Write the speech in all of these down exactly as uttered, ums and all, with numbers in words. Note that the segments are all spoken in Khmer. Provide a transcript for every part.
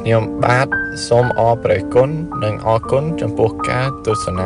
ខ្ញុំបាទសូមអរព្រគុណនិងអរគុណចំពោះការទស្សនា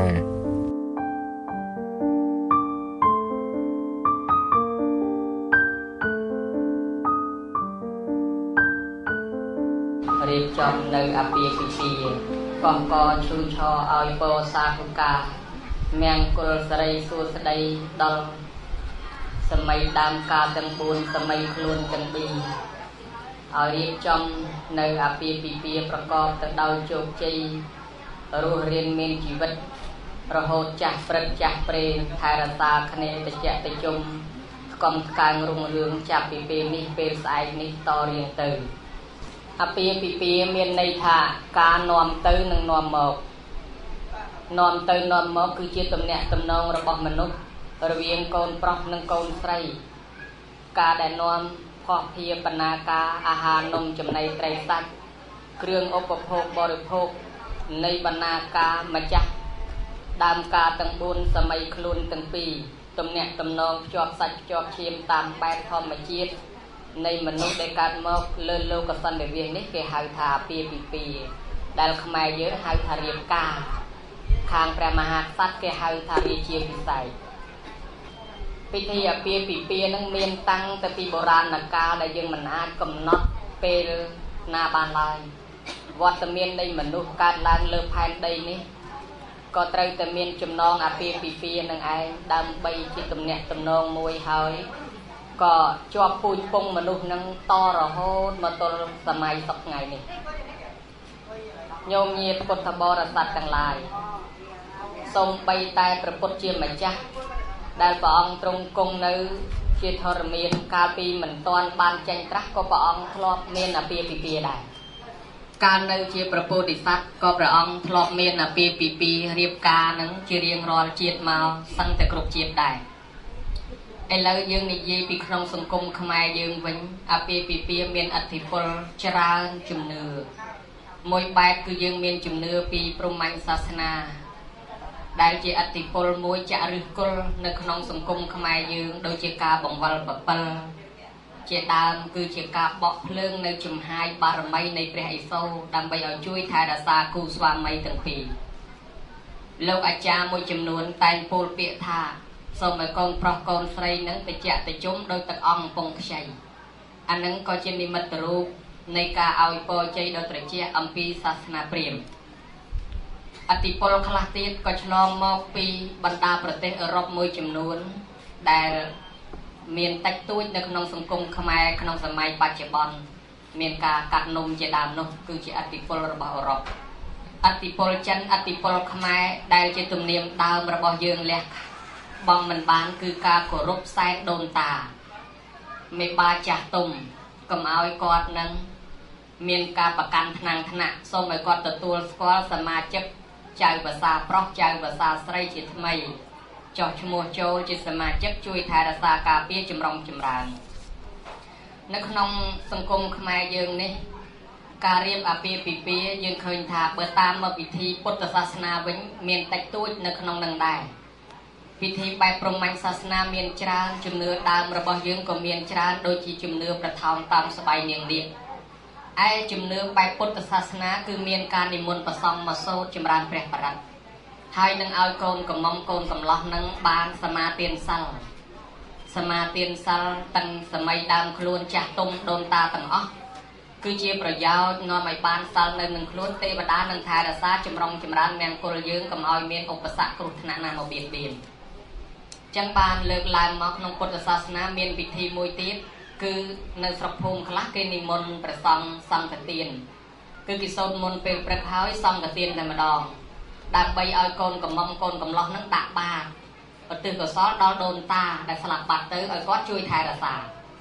រៀបចំនៅអាពាហ៍ពិពាហ៍កងកឈូឆរឲ្យពោសាធុកាមង្គលសិរីសួស្តីដល់សម័យដើមកាលទាំងបួនសម័យខ្លួនទាំងពីរឲ្យរៀបចំនៅអាពាហ៍ពិពាហ៍ប្រកបទៅដោយជោគជ័យរស់រានមានជីវិតរហូតចាស់ព្រឹកចាស់ព្រេងថែរក្សាគ្នាតិចតិជុំស្គំស្កើងរុងរឿងចាប់ពីពេលនេះពេលស្អែកនេះតរៀងទៅអាពាហ៍ពិពាហ៍មានន័យថាការនាំទៅនិងនាំមកនាំទៅនាំមកគឺជាទំនាក់ទំនងរបស់មនុស្សរវាងកូនប្រុសនិងកូនស្រីការដែលនាំភ័ព្វភាបណ្ណាការអាហារនំចំណីត្រីសាច់គ្រឿងឧបភោគបរិភោគនៃបណ្ណាការម្ចាស់ដើមការទាំងបួនសម័យខ្លួនទាំងពីរទំនាក់ទំនងភ្ជាប់សាច់ភ្ជាប់ឈាមតាមបែបធម្មជាតិនៃមនុស្សដែលកើតមកលើលោកសន្តិវិសនេះគេហៅថាអាពាហ៍ពិពាហ៍ដែលខ្មែរយើងហៅថារៀបការខាងព្រះមហាក្សត្រគេហៅថារាជាភិសេកពិធីអាពាហ៍ពិពាហ៍នឹងមានតាំងតែពីបុរាណកាលដែលយើងមិនអាចកំណត់ពេលណាបានឡើយវត្តមាននៃមនុស្សកើតឡើងលើផែនដីនេះក៏ត្រូវតែមានចំណងអាពាហ៍ពិពាហ៍នឹងឯងដើម្បីជាទំនាក់ទំនងមួយហើយក៏ជាប់ពូជពងមនុស្សនឹងតរហូតមកទល់សម័យសពថ្ងៃនេះញោមញាតិពុទ្ធបរិស័ទទាំងឡាយសូមបីតែព្រះពុទ្ធជាម្ចាស់ដែលព្រះអង្គទ្រង់គង់នៅជាធរមានកាលពីមិនទាន់បានចេញត្រាស់ក៏ព្រះអង្គធ្លាប់មានអាពាហ៍ពិពាហ៍ដែរកាលនៅជាព្រះពោធិសត្វក៏ព្រះអង្គធ្លាប់មានអាពាហ៍ពិពាហ៍រៀបការនឹងជារៀងរាល់ជាតិមកសឹងតែគ្រប់ជាតិដែរឥឡូវយើងនិយាយពីក្នុងសង្គមខ្មែរយើងវិញអាពាហ៍ពិពាហ៍មានឥទ្ធិពលច្រើនជំនឿមួយបែបគឺយើងមានជំនឿពីព្រហ្មញ្ញសាសនាដែលជាឥទ្ធិពលមួយចាក់ឫសគល់នៅក្នុងសង្គមខ្មែរយើងដូចជាការបង្វិលបពិលជាដើមគឺជាការបក់ភ្លើងនៅចំហាយបារមីនៃព្រះឥសូរដើម្បីឲ្យជួយថែរក្សាគូស្វាមីទាំងពីរលោកអាចារ្យមួយចំនួនតែងពោលពាក្យថាសូមឲ្យកូនប្រុសកូនស្រីនឹងតិចតិជុំដោយទឹកអង្គពងខ្ចីអានឹងក៏ជានិមិត្តរូបនៃការឲ្យពរជ័យដ៏ត្រជាក់អំពីសាសនាព្រាហ្មណ៍អតិពលខ្លះទៀតក៏ឆ្លងមកពីបណ្ដាប្រទេសអឺរ៉ុបមួយចំនួនដែលមានតិចតួចនៅក្នុងសង្គមខ្មែរក្នុងសម័យបច្ចុប្បន្នមានការកាត់នំជាដើមនោះគឺជាអតិពលរបស់អឺរ៉ុបអតិពលចិនអតិពលខ្មែរដែលជាទំនៀមដើមរបស់យើងលះបងមិនបានគឺការគោរពសែនដូនតាមេបាចាស់ទុំកុំឲ្យគាត់នឹងមានការប្រកាន់ថ្នាំងថ្នាក់សូមឲ្យគាត់ទទួលស្គាល់សមាជិកចៅភាសាប្រុសចៅភាសាស្រីជាថ្មីចោះឈ្មោះចូលជាសមាជិកជួយថែរក្សាការពារចម្រុងចម្រើននៅក្នុងសង្គមខ្មែរយើងនេះការរៀបអាពាហ៍ពិពាហ៍យើងឃើញថាបើតាមមកពិធីពុទ្ធសាសនាវិញមានតិចតួចនៅក្នុងនឹងដែរពិធីបែបព្រហ្មញ្ញសាសនាមានច្រើនជំនឿដើមរបស់យើងក៏មានច្រើនដូចជាជំនឿប្រថោងតាមស្បៃនាងនាគឯជំនឿបែបពុទ្ធសាសនាគឺមានការនិមន្តប្រសំមកសូត្រចម្រើនព្រះបរិត្តហើយនឹងឲ្យកូនកំមុំកូនកំឡោះនឹងបានសមាទានសិលសមាទានសិលតាំងសម័យដើមខ្លួនចាស់ទុំដូនតាទាំងអស់គឺជាប្រយោជន៍នាំឲ្យបានសិលនៅនឹងខ្លួនទេវតានឹងថែរក្សាចម្រុងចម្រើនមង្គលយើងកុំឲ្យមានឧបសគ្គគ្រោះថ្នាក់ណាមកបៀតបៀនចឹងបានលើកឡើងមកក្នុងពុទ្ធសាសនាមានពិធីមួយទៀតគឺនៅស្រុកភូមិខ្លះគេនិមន្តព្រះសង្ឃសង្ឃទានគឺគេសូត្រមន្តពេលព្រឹកហើយសង្ឃទានតែម្ដងដើម្បីឲ្យកូនកំមុំកូនកំឡោះនឹងដាក់បាតឧទ្ទិសកុសលដល់ដូនតាដែលស្លាប់បាត់ទៅឲ្យគាត់ជួយថែរក្សា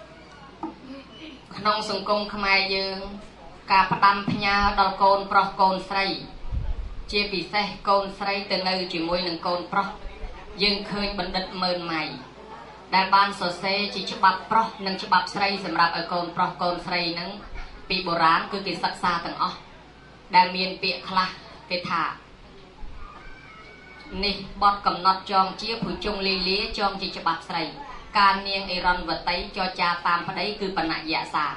ក្នុងសង្គមខ្មែរយើងការផ្ដាំផ្ញើដល់កូនប្រុសកូនស្រីជាពិសេសកូនស្រីទៅនៅជាមួយនឹងកូនប្រុសយើងឃើញបណ្ឌិតម៉ឺនម៉ៃដែលបានសរសេរជាច្បាប់ប្រុសនិងច្បាប់ស្រីសម្រាប់ឲ្យកូនប្រុសកូនស្រីហ្នឹងពីបុរាណគឺគេសិក្សាទាំងអស់ដែលមានពាក្យខ្លះគេថានេះបទកំណត់ចងជាភុជុងលីលាចងជាច្បាប់ស្រីការនាងអេរ៉ុនវតីចរចាតាមប្តីគឺបណ្ណយសា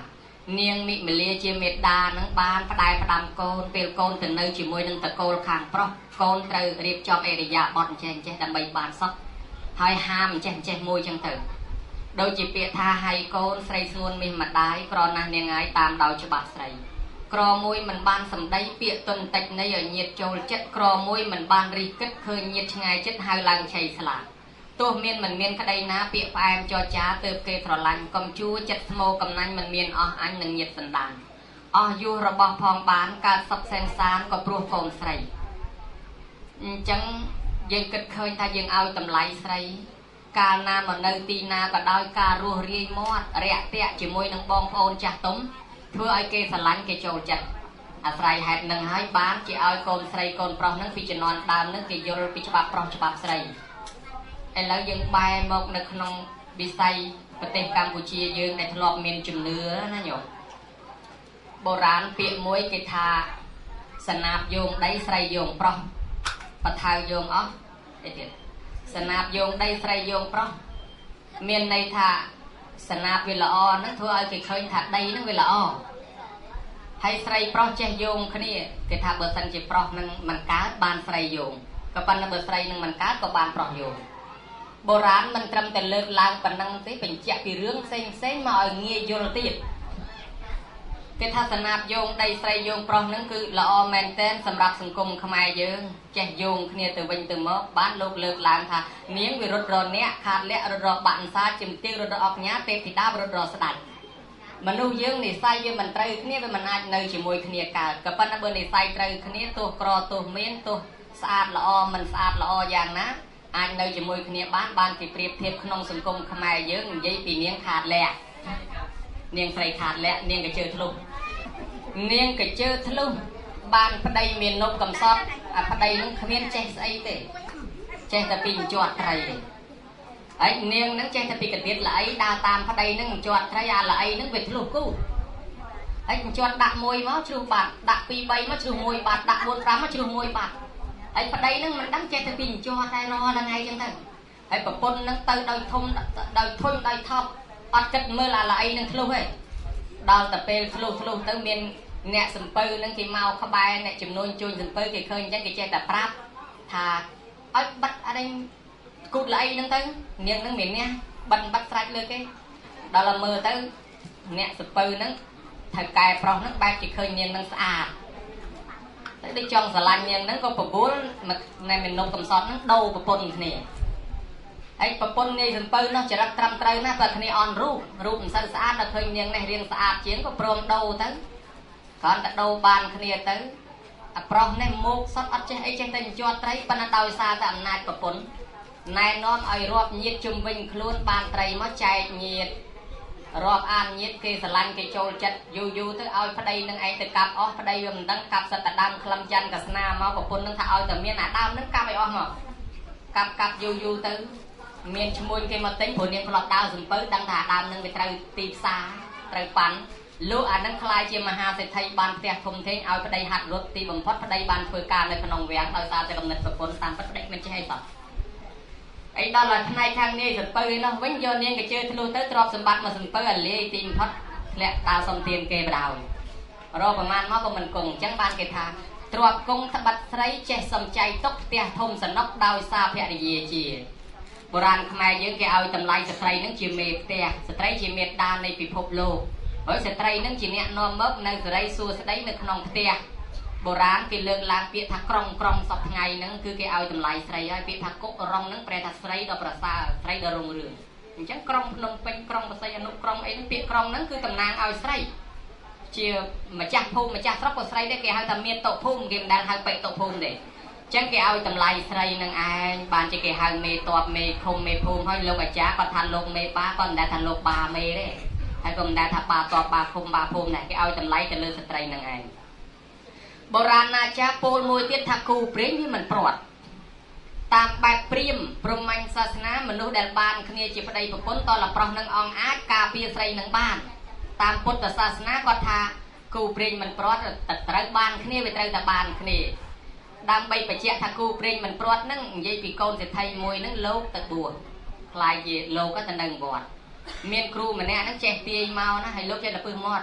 niềng mị mê lia chia mệt đà nâng ban phát đai phát đam côn bèo côn từ nơi chỉ môi nâng tờ côn kháng pro côn từ riêng cho ế dạ bọt chèn chè đầm bầy bàn sóc hai ham chèn chè môi chân tử đôi chỉ bịa tha hay côn sấy xuân mình mặt đái còn nàng niềng ái tam đào cho bạc sấy cò môi mình ban sầm đáy bịa tuần tạch nơi ở nhiệt trồi chất cò môi mình ban ri kết khơi nhiệt ngày chất hai làng chảy sạตัวเมียนมันเมียนก็ได้นะเปียกแอมจอจ้าเติบเกยถอลันกำจูจัดสโมกำนันมันเมียนอ๋ออันหนึ่งเหยียดสันดานอ๋ออยู่ระบอบพองบานการสับแสงสารก็ปลุกโกนใส่จังยังเกิดเคยถ้ายังเอาตำไลใส่การนามันเนตีนาก็ได้การรัวเรียมอดเรียเตะจิมวยนังบองโอนจัดตุ้มเพื่อไอเกยสลันเกยโจจัดอาศัยแหบหนึ่งให้บ้านจะเอาโกนใส่โกนปลอกนั่งพิจนอนตามนั่งเกยโยลพิจบับปลอกฉบับใส่แล้วยังใบหมกในขนมบิไซประเทศกัมพูชียังในทลอกเมียนจุ่มเนื้อนะโยโบราณเปียมวยกิทาสนาบโยงได้ใส่โยงปลอกปะทายโยงอ๋อเด็ดสนาบโยงได้ใส่โยงปลอกเมียนในทาสนาบเวลาอ้อนั่นทั่วไอ้เคยถัดได้นั่นเวลาอ้อให้ใส่ปลอกเจโยงคนนี้กิทาเบอร์สันจีปลอกนั่งมันการ์ดบานใส่โยงกับปันเบอร์ใส่นั่งมันการ์ดกับบานปลอกโยงโบราณมันทำแต่เลิกลางปนังที่เป็นเจ้าปีเรื่องเซ็งเซ็งมาเอาเงี้ยโยนตีดเกทัศนาบโยงได้ใส่โยงปลอกนั่นคือละอแมนเทนสำหรับสังคมขมายเยอะแจกโยงเนี่ยตัวเป็นตัวมอบ้านโลกเลิกลางค่ะเนี้ยวิรถรอนเนี้ยขาดเละรถรอบันซาจิมตีรถออกเนี้ยเตะผิดดาวรถรอสดัดมันดูเยอะในไส้เยอะมันไตรเนี่ยเป็นมันอาจในจิมวยขณีกากับปันนับเบอร์ในไส้ไตรขณีตัวกรอตัวเมียนตัวสะอาดละอมันสะอาดละออย่างนะอันในจมูกเนี่ยบ้านบ้านที่เปรียบเทียบขนมสังคมขมายเยอะยิ่งปีเนียงขาดแหละเนียงใส่ขาดแหละเนียงกระเจอทะลุเนียงกระเจอทะลุบ้านพระใดเมียนนกกำซอดอ่ะพระใดนั่งขมิ้นเจสไอเต้เจสตะปีจอดไตรไอเนียงนั่งเจสตะปีกระเดียดไหลดาวตามพระใดนั่งจอดไตรยาไหลนั่งเวททะลุกู้ไอจอดดักมวยมั้งชูบาดดักปีใบมั้งชูมวยบาดดักบนฟ้ามั้งชูมวยบาดไอ้ประเดี๋ยวนั้นมันตั้งใจจะปีนจอไตรอละไงจังเถอะไอ้ประปนนั้นเตยโดยทุ่มโดยทุ่มโดยทอบอัดจัดเมื่อละละไอ้นั่งทะลุเฮ้ยดาวแต่เป็นทะลุทะลุตั้งเมียนเนี่ยสัมเปอร์นั่งกินเมาขบายเนี่ยจุ่มนวลจุนสัมเปอร์กี่เคยยังกี่เจแต่ปราบทาไอ้บัดอะไรกูละไอ้นั่งตั้งเนี่ยนั่งเมียนเนี่ยบัดบัดใส่เลยกี่ดาวละเมื่อตั้งเนี่ยสัมเปอร์นั่งถ่ายกายปลอกนั่งแบบกี่เคยเนี่ยนั่งสะอาดได้จองสลันยังนั้นก็ปะบุญมาในเป็นนกกำซอดนั้นดูปะปนนี่ไอ้ปะปนนี่ถึงปืนเนาะจะรับตรำไตรนะแต่คณีออนรูปรูปมันสะอาดเราเคยยังในเรียนสะอาดเชียงก็โปร่งดูตั้งก่อนแต่ดูบานคณีตั้งปลอกในมุกซอดอัดเจไอ้เจตันจอดไตรปนดาวซาแต่อำนาจปะปนนายนอนไอ้รอบยีดจุ่มวิ่งคล้วนบานไตรมาใจยีดรอบอ่านยีดเกสลันเกโจลจัดยูยูถึงเอาพระใดนั่งไอตะกับอ๋อพระใดยมดังกับสัตดำคลำจันกับสนามากับคนนั่งถ้าเอาแต่เมียหน้าดำนั่งกับไออ๋อมากับกับยูยูถึงเมียนชมวยเกมาติ้งผลยังพลอดดาวสุนเปิ้ลดังถ้าดำนั่งไปไตรตีซาไตรปันลูกอ่านนั่งคลายเชียมหาเศรษฐีบานเตียทมเทงเอาพระใดหัดรถตีบังพอดพระใดบานเพื่อการในขนมแหวนเราตาจะกำเนิดสกุลตามพระใดมันจะให้ต่อไอ้ดอลลาร์ในทางนี้สุดปืนเนาะวิ่งโยนเนี่ยก็เจอทะลุเตอร์ตรอบสมบัติมาสุดปืนเลยตีนพัดและตาสมเตียนเกยดาวรอประมาณมากกว่ามันกงจังบานเกทาตรวจกงทบัดไตรเจสมใจตกเตียทมสนกดาวซาเพียรีเจียโบราณขมายเยอะแกเอาตำไลสไตรนั่งจีเมตเตียสไตรจีเมตดาในปีพบโลเฮ้ยสไตรนั่งจีเนี่ยนอมเมบในสไตรซูสไตรในขนมเตียโบราณกิเลือกลางเปียทักกรองกรองสอบไงนั่งคือแกเอาตำไลใส่เปียทักกุกรองนั่งแปรทักใส่ดอกประสาใส่ดอกรงเรืองอย่างเช่นกรองพนมเป็นกรองประสายนุกรองไอ้นั่นเปียกรองนั่งคือตำนานเอาใส่เชี่ยมาจากภูมิมาจากทรัพย์ก็ใส่ได้แกเอาตำเมียนโตภูมิเกมดันเอาไปโตภูมิเด็กจังแกเอาตำไลใส่นั่งไอ้บานจะแกเอาเมตอบเมคมเมภูมิให้โลกจ้าก็ทันโลกเมป้าก็ได้ทันโลกบาเมได้ให้ก็ได้ทับปาตอบปาคมบาภูมิเนี่ยแกเอาตำไลจะเลือกสไตรนั่งไอ้โบราณนาจาโปลมวยเตี้ยทักคูเปรี้ยนี่มันปลอดตามแบบเปรี้ยมปรมังศาสนามนุษย์เดลบานคณีจิปไดปนตอนละปรองนังองอาคาเปียใส่นังบ้านตามพุทธศาสนาก็ทาคูเปรี้ยมันปลอดตัดตรักบ้านคณีไปตรักตะบานคณีดำใบปะเจาะทักคูเปรี้ยมันปลอดนั่งยัยปีโกนจะไทยมวยนั่งโลกตะบัวคลายเยโลก็จะนั่งบอดเมียนครูมันเนี่ยนั่งเจ็บตีเมานะให้โลกจะตะปื้มมอด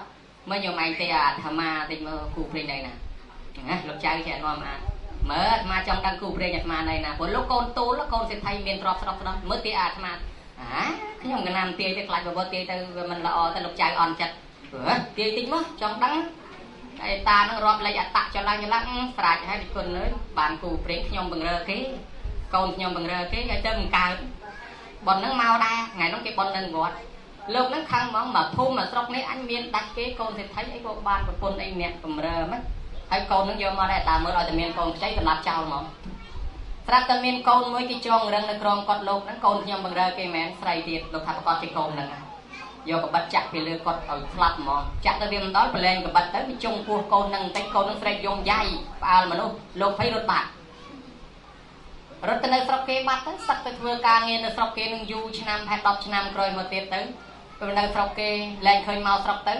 mới nhiều mày tê à thà ma tê mơ khu phê này nè lúc trai trẻ ngon mà mở mà trong căn khu phê nhật mà này nè bốn lúc con tu lúc con sẽ thay miền trọt trọt đó mới tê à thà ma à cái nhom cái nam tê tê lại vào tê tê mình là o tê lúc trai on chặt tê tính mất trong đắng ta nó rọp lại tạ cho lang cho lang phải hay bị con nữa bàn khu phê nhom bằng rơ cái con nhom bằng rơ cái cái chân cào bọn nó mau đa ngày nó cái bọn nâng gọt lúc nó khăn món mà thu mà sọc này anh miên đặt cái con thì thấy cái bộ ban của con anh nè cầm rơ mất hay con nó vô mà đây ta mới rồi thì miên con cháy từ lạp trao mà ra từ miên con mới cái tròn răng nó tròn con lục nó con nhom bằng rơ cái mẹ say tiệt lục thằng con cái con này vô có bắt chặt thì lừa con ở lạp mà chặt tới viêm đó lên có bắt tới cái chung của con nâng tay con nó say dùng dây vào mà luôn lục phải đốt bạc rồi từ nơi sọc kê bắt tới sắp tới vừa ca nghe nơi sọc kê nung du năm hai đọc năm rồi một tiết tới từ nơi sọc kê lên khơi mau sọc tới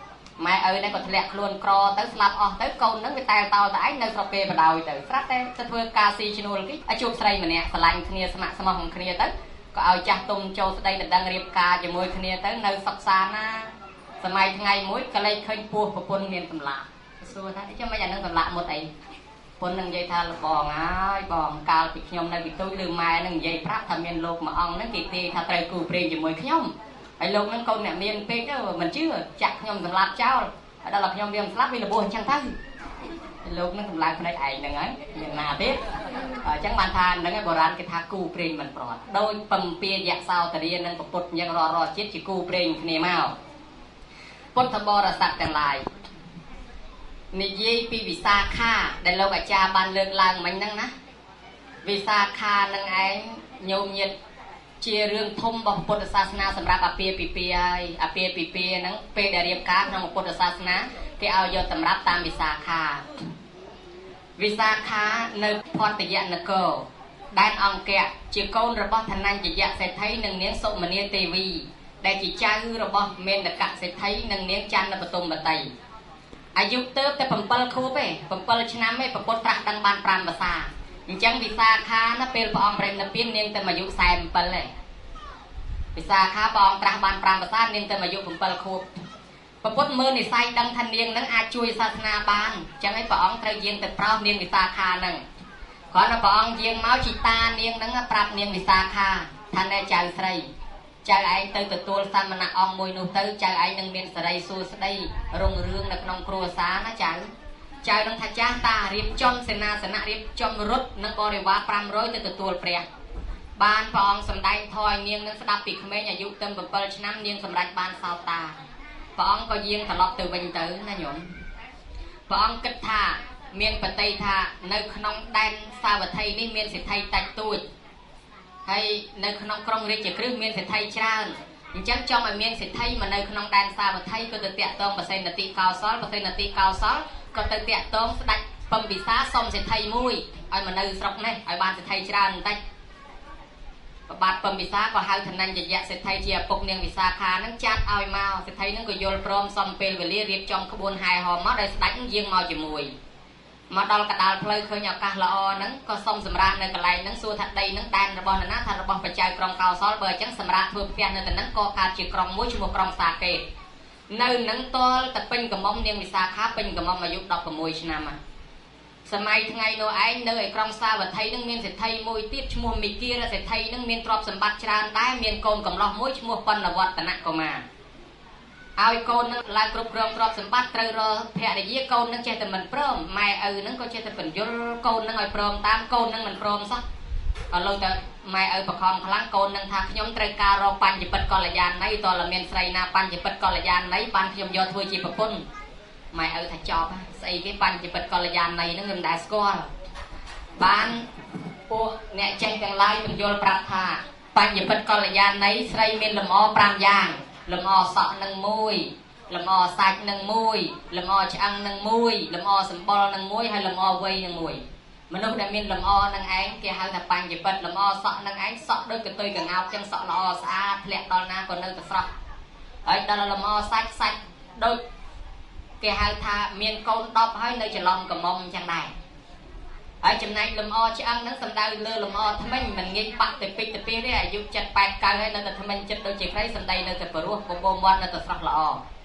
mẹ ơi đây còn lẹt luôn cro tới slap on tới con nó bị tay tao tại nơi sọc kê và đào tới phát đây sắp vừa ca si channel cái ở chụp xây mà nè lạnh kia sắm sắm hồng kia tới có ao chặt tung châu đây là đang riệp ca cho môi kia tới nơi sọc xa na sớm mai ngày mỗi cái lấy khơi pua của quân miền tầm lạ xưa thế chứ mấy nhà nâng tầm lạ một ấyคนนึงยัยทาลบองอ้ายบองกาลปิขยมในวิตุลืมมานึงยัยพระทำเมียนโลกมาอ่องนั่นกี่ตีถ้าไตรกูเปลี่ยนอย่างมวยขยมไอ้โลกนั้นคนเนี่ยเมียนเป๊กเด้อมันชื่อจักขยมสำลักเจ้าได้หลักขยมเมียนสลับวิลโบนช่างทั้งไอ้โลกนั้นสำลักคนใดไอ้หนึ่งไอ้อย่างนาเด็ดจังมันทานนั่งไอ้โบราณกิทากูเปลี่ยนมันปลอดโดยปั๊มเปียยะสาวตะเรียนนั่งปดยังรอรอจิตจิกูเปลี่ยนเนียมาพุทธบริษัทแต่ลายนิยปีวิสาขาได้เราอาจารย์บันเลือกลางมันนั่งนะวิสาขานั่งไอ้โยมเย็ดเชียเรื่องทมบอกพุทธศาสนาสำหรับอาเปียปีเปียอาเปียปีเปียนั่งเปได้เรียบการนั่งพุทธศาสนาที่เอาโยสำหรับตามวิสาขาวิสาขาในพรติยะนโกด้านองแกะจีโกนระบบทนันจิยะเศรษฐีหนึ่งเนี้ยสมณีเทวีได้จีจ้าระบบเมนตะกะเศรษฐีหนึ่งเนี้ยจันทร์ปฐมบัตไตอายุเติบแต่ผมเปิลคูไปผมเปิลชนะไม่ผมปดตรักดังบานปรามภาษาจังวิสาขานะเป็นพระองค์เปรมนปีนเนียงแต่มายุแซมเปิลเลยวิสาขาพระองค์ตรักบานปรามภาษาเนียงแต่มายุผมเปิลคูผมปดมือในไซดังทันเนียงนั้นอาช่วยศาสนาบานจังให้พระองค์เตยเยียงแต่เปล่าเนียงวิสาขานั่งขอนะพระองค์เยียงเมาชิตาเนียงนั้นปรับเนียงวิสาขาท่านได้ใจใส่ใจไอ้เตยตัวสามณะองมวยนูเตยใจไอ้นังเมียนสไลสูสไลรงเรื่องนักนองครัวสานะใจใจนังทัจจาตาเรียบจอมเสนาสนะเรียบจอมรถนังกอริวาปรามร้อยตัวตัวเปรียบานพองสำได้ทอยเนียงนังสดับปีกเมย์อายุเติมเปิลชนะเนียงสำได้บานสาวตาพองก็เยียงตลอดตัวเป็นเตยนะโยมพองกัดท่าเมียนปฏิท่าในขนมแดนสาวไทยนี่เมียนสิไทยตัดตัวให้ในขนมกรงเรียกจะครึ่งเมียนเศรษฐีชาญจังจอมเมียนเศรษฐีมาในขนมแดนซาบัไทยก็จะเตะตองเปอร์เซ็นต์นติกาวซอลเปอร์เซ็นต์นติกาวซอลก็จะเตะตองสดัดปั๊มวิสาสมเศรษฐีมุ้ยไอ้มาในสระนี่ไอ้บ้านเศรษฐีชาญได้บาดปั๊มวิสาก็หายทันนั้นจะแยกเศรษฐีเจียปกเนียงวิสาขานั่งจัดเอาไอ้มาเศรษฐีนั่งก็โยนพร้อมซอมเปลเวลีเรียบจอมขบวนหายหอมมาได้สดัดยิงมาจมูกมาดอลกระดาษเพลย์เคยหยอกกะละอนั้นก็ส่งสำราญในกระไรนั้นสู้ทัดใดนั้นแดนระบอบนั้นทัดระบอบประจัยกรองเกาซอลเบอร์จังสำราญเพื่อเพียงในแต่นั้นก็การจีกรองมุ้ยชั่วโมงกรองสาเกตในนั้นตัวแต่เป็นกระมอมเนียงวิสาขาเป็นกระมอมอายุดอกกระมวยชนะมาสมัยทั้งไงโนไอ้เนยกรองซาบัดไทยนั่งเมียนเศรษฐีมวยติดชั่วโมงมีกีระเศรษฐีนั่งเมียนตรอบสมบัติชราญได้เมียนโกนกำลังมุ้ยชั่วโมงปนละวัดตนะก็มาเอาไอ้โกนนั่งลายกรุบกรองตรอบสมบัติเตยรอแผ่ได้ยี่โกนนั่งเจตมันเพิ่มไม่เออนั่งก็เจตเป็นยุลโกนนั่งไอ้เพิ่มตามโกนนั่งมันเพิ่มซะเอาเราจะไม่เออประคองพลังโกนนั่งทางขยมเตยการรอปันจิปัดกอลยานในตัวละเมียนไซนาปันจิปัดกอลยานในปันขยมยอดทวยจีปปุ่นไม่เออถ้าจอบใส่cáiปันจิปัดกอลยานในนั่งเงินได้สกอร์บ้านพวกเนี่ยแจ้งกันไล่เป็นโยลปราธาปันจิปัดกอลยานในไซเมียนละมอปรามยางละมอสะนังมุยละมอสักนังมุยละมอช่างนังมุยละมอสมบอลนังมุยให้ละมอเวยนังมุยมนุษย์ได้มีละมอนังไอ้แกหาแต่ปังจะเปิดละมอสะนังไอ้สะด้วยกระตุยกระเงาจังสะละอสะอาดแหลกตอนหน้าก่อนนึกแต่สระไอ้ตอนละมอสักสักด้วยแกหาทาเมียนโกนดอบให้ในจะลองกับมอมจังได้ไอ้จำนายละมอช่างนั้นสำได้เลือละมอทำไมมันเงี้ยปักแต่ปิดแต่ปีเนี่ยยุคจัดแปดการให้นั่นแต่ทำไมจัดโดยเจ็บไรสำได้นั่นแต่ปรุกบมวันนั่นแต่สระละอ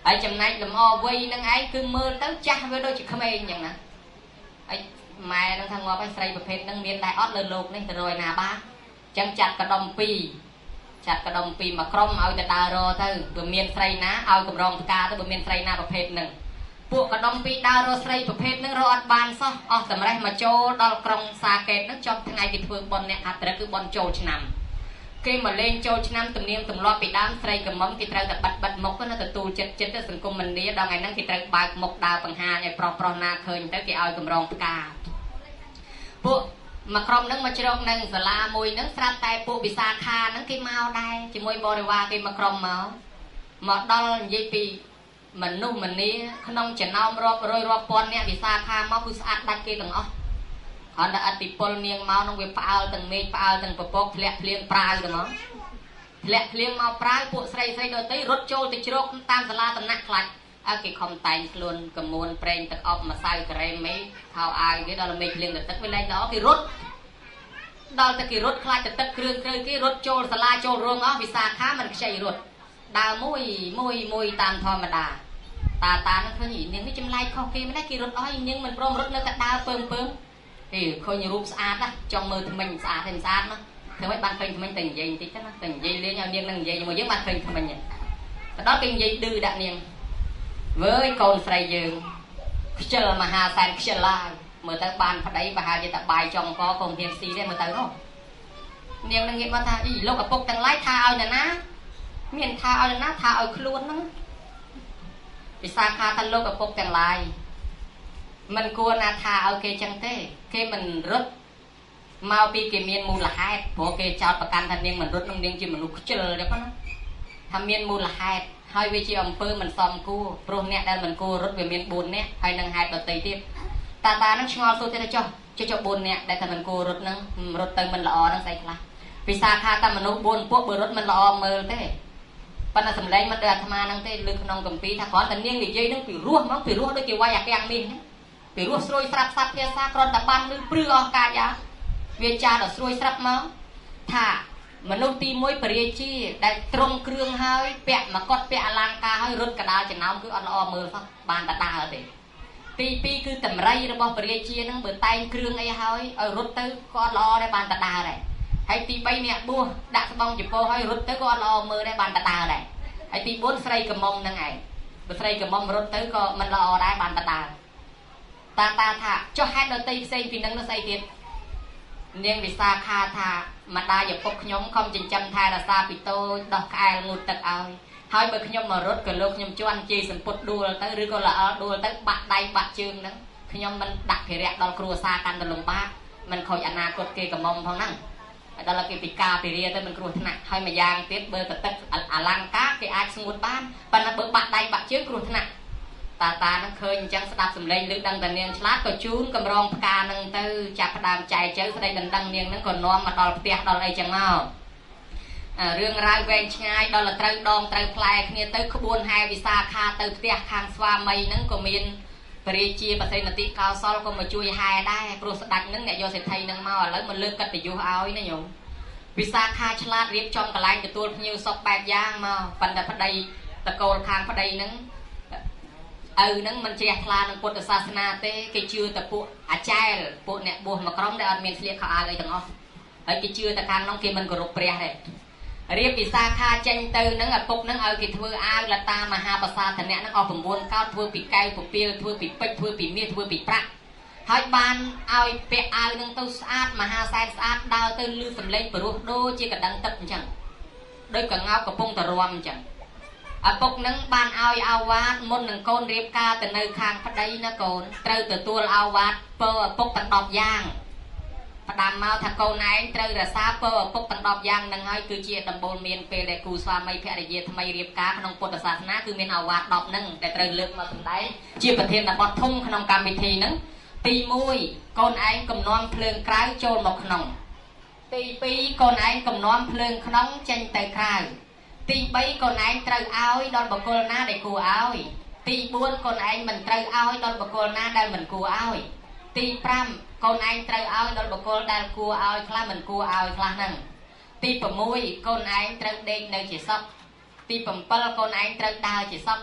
ហើយចំណែកលំអវ័យនឹងឯងគឺមើលទៅចាស់វាដូចជាក្មេងអញ្ចឹងណាហើយម៉ែនឹងថាងាប់ឲ្យស្រីប្រភេទហ្នឹងមានដែរអត់លើលោកនេះទៅរយណាបានអញ្ចឹងចាត់កដុំពីរចាត់កដុំពីរមកក្រុមឲ្យទៅដើររទៅបើមានស្រីណាឲ្យកម្រងផ្កាទៅបើមានស្រីណាប្រភេទហ្នឹងពួកកដុំពីរដើររស្រីប្រភេទហ្នឹងរកអត់បានសោះអស់តម្រេះមកចូលដល់ក្រុងសាកេតហ្នឹងចប់ថ្ងៃគេធ្វើបុណ្យអ្នកអត្រឹកគឺបុណ្យចូលឆ្នាំគេមកលេងចូលឆ្នាំទំនៀមទម្លាប់ពីដើមស្រីកំមុំគេត្រូវតែបិទបិទមុខណាទទួលចិត្តចិត្តទៅសង្គមមនីដល់ថ្ងៃហ្នឹងគេត្រូវបើកមុខដើរបង្ហាញឲ្យប្រុសប្រុសណាឃើញទៅគេឲ្យកម្រងផ្កាពួកមកក្រុមហ្នឹងមកជ្រកនឹងសាលាមួយហ្នឹងស្រាប់តែពួកវិសាខាហ្នឹងគេមកដែរជាមួយបរិវារគេមកក្រុមមកមកដល់និយាយពីមនុស្សម្នាក្នុងចំណោមរាប់រយរាប់ពាន់អ្នកវិសាខាមកគឺស្អាតដាច់គេទាំងអស់អន្តរអតិពលនាងមកនឹងវាផ្អើលទាំងមេឃផ្អើលទាំងពពកធ្លាក់ភ្លៀងប្រាវទៅមកធ្លាក់ភ្លៀងមកប្រាវពួកស្រីស្រីដទៃរត់ចូលទៅជ្រកតាមសាលាតំណាក់ខ្លាច់ឲ្យគេខំតែងខ្លួនកមួនប្រេងទឹកអប់ម្សៅការ៉េមេខោអាវគេដល់មេឃភ្លៀងទៅទឹកវាលែងដល់គេរត់ដល់តែគេរត់ខ្លាចទៅទឹកគ្រឿងគ្រើគេរត់ចូលសាលាចូលរោងអស់វិសាខាមិនខ្ចីរត់ដើរមួយមួយមួយតាមធម្មតាតាតានឹងឃើញនាងនេះចម្លែកខុសគេមិនដែរគេរត់អស់នាងមិនព្រមរត់នៅតែដើរពើមពើមហេឃើញរូបស្អាតណាចង់មើលថ្មិញស្អាតទេស្អាតណាធ្វើឲ្យបានឃើញថ្មិញតែនិយាយបន្តិចទៅណាតែនិយាយលេងឲ្យនាងនឹងនិយាយជាមួយយើងបានឃើញថ្មិញទៅដល់គេនិយាយឌឺដាក់នាងវើយកូនស្រីយើងខ្ជិលមហាសែនខ្ជិលឡាយមើលទៅបានប្តីប្រហែលជាតែបាយចង់កកុំហ៊ានស៊ីទេមើលទៅនោះនាងនឹងនិយាយមកថាអីលោកឪពុកទាំងឡាយថាឲ្យណាណាមានថាឲ្យណាថាឲ្យខ្លួនហ្នឹងពិសាខាថាលោកឪពុកទាំងឡាយមិនគួរណាថាឲ្យគេចឹងទេគេមិនរត់មកពីគេមានមូលហេតុព្រោះគេចោទប្រកាន់ថានាងមិនរត់នឹងនាងជាមនុស្សខ្ជិលទេប៉ុណ្ណាថាមានមូលហេតុហើយវាជាអំពើមិនសមគួរព្រោះអ្នកដែលមិនគួររត់វាមានបួននាក់ហើយនឹងហេតុដទៃទៀតតាតានឹងឆ្ងល់សួរទៀតចុះចុះចុះបួននាក់ដែលតែមិនគួររត់នឹងរត់ទៅមិនល្អនឹងស្អីខ្លះពិសាខាតែមនុស្សបួនពួកបើរត់មិនល្អមើលទេប៉ុន្តែសម្លេងមិនដូចអាត្មានឹងទេលើក្នុងកម្ពីថាគ្រាន់តែនាងនិយាយនឹងពីរោះហ្មងពីរោះដូចជាវាយអាកាំងមាសហ្នឹងពីរោះស្រួយស្រាប់ស្រាប់ភាសាគ្រាន់តែបានលឺព្រឺអស់កាយអាវាចាដល់ស្រួយស្រាប់មកថាមនុស្សទីមួយបរិយាជាដែលត្រង់គ្រឿងហើយពាក់មកុដពាក់អលង្ការហើយរត់កដាលចំណោមគឺអត់ល្អមើលសោះបានតែដើរទេទីពីរគឺតម្រៃរបស់បរិយាជានឹងបើតែងគ្រឿងអីហើយឲ្យរត់ទៅក៏អត់ល្អដែរបានតែដើរដែរហើយទីបីអ្នកបួសដាក់ស្បង់ចពោហើយរត់ទៅក៏អត់ល្អមើលដែរបានតែដើរដែរហើយទីបួនស្រីកំមុំហ្នឹងឯងបើស្រីកំមុំរត់ទៅក៏មិនល្អដែរបានតែដើរតាតាថាចុះហេតុដតីផ្សេងពីនឹងនោះស្អីទៀតនាងវិសាខាថាម្ដាយឪពុកខ្ញុំខំចិញ្ចឹមថែរក្សាពីតូចដោះក្អែលងូតទឹកឲ្យហើយបើខ្ញុំមករត់ក៏លោកខ្ញុំជន់ជ័យសម្ពុតដួលទៅឬក៏ល្អដួលទៅបាក់ដៃបាក់ជើងហ្នឹងខ្ញុំមិនដាក់ភារៈដល់គ្រួសារកាន់តែលំបាកមិនខូចអនាគតគេកំមុំផងហ្នឹងហើយដល់គេពិការពិរាទៅមិនគ្រោះថ្នាក់ហើយម្យ៉ាងទៀតបើទៅទឹកអលង្ការគេអាចស្ងួតបានប៉ុន្តែបើបាក់ដៃបាក់ជើងគ្រោះថ្នាក់តាតានឹងឃើញអញ្ចឹងស្ដាប់សម្លេងលើដឹងតែនាងឆ្លាតក៏ជូនកម្រងផ្កានឹងទៅចាប់ផ្ដើមចែកជើស្ដីដណ្ដឹងនាងនឹងក៏នាំមកដល់ផ្ទះដល់អីចឹងមករឿងរ៉ាវវែងឆ្ងាយដល់ត្រូវដងត្រូវផ្លែគ្នាទៅក្បួនហែវិសាខាទៅផ្ទះខាងស្វាមីនឹងក៏មានបរិជាបសេនតិកោសលក៏មកជួយហែដែរព្រោះស្ដាច់នឹងអ្នកយកសេដ្ឋីនឹងមកឥឡូវមកលើកកិត្តិយសឲ្យណាញោមវិសាខាឆ្លាតរៀបចំកន្លែងទទួលភ្ញៀវសពបែបយ៉ាងមកប៉ុន្តែប្តីតកូលខាងប្តីនឹងឪនឹងមិនជ្រះថ្លានឹងពុទ្ធសាសនាទេគេជឿតែពួកអាចារ្យពួកអ្នកបួសមកក្រុមដែលអត់មានស្លៀកខោអាវអីទាំងអស់ហើយគេជឿតែខាងនោះគេមិនគោរពព្រះទេរៀបវិសាខាចេញទៅនឹងឪពុកនឹងឲ្យគេធ្វើអាវលតាមហាប្រសាទនៈនឹងអស់៩កោតធ្វើពីកែវពពាលធ្វើពីពេជ្រធ្វើពីមាសធ្វើពីប្រាក់ហើយបានឲ្យពាក់អាវនឹងទៅស្អាតមហាសែនស្អាតដើរទៅលឺសំឡេងព្រោះដូចជាកណ្ដឹងទឹកអញ្ចឹងដូចកងោកកំពុងតរំអញ្ចឹងឪពុកនឹងបានឲ្យអាវ៉ាតមុននឹងកូនរៀបការទៅនៅខាងប្តីណាកូនត្រូវទទួលអាវ៉ាតពើឪពុកទាំងដប់យ៉ាងផ្ដាំមកថាកូនឯងត្រូវរក្សាពើឪពុកទាំងដប់យ៉ាងនឹងហើយគឺជាដំបូលមានពេលដែលគូស្វាមីភរិយាថ្មីរៀបការក្នុងពុទ្ធសាសនាគឺមានអាវ៉ាតដប់នឹងដែលត្រូវលើកមកសម្ដែងជាប្រធានបទធំក្នុងកម្មវិធីហ្នឹងទីមួយកូនឯងកំនាំភ្លើងក្រៅចូលមកក្នុងទីពីរកូនឯងកំនាំភ្លើងក្នុងចេញទៅក្រៅទីបីកូនឯងត្រូវឲ្យដល់បុគ្គលណាដែលគួរឲ្យទីបួនកូនឯងមិនត្រូវឲ្យដល់បុគ្គលណាដែលមិនគួរឲ្យទីប្រាំកូនឯងត្រូវឲ្យដល់បុគ្គលដែលគួរឲ្យខ្លះមិនគួរឲ្យខ្លះហ្នឹងទី6កូនឯងត្រូវដេកនៅជាសុខទី7កូនឯងត្រូវដើរជាសុខ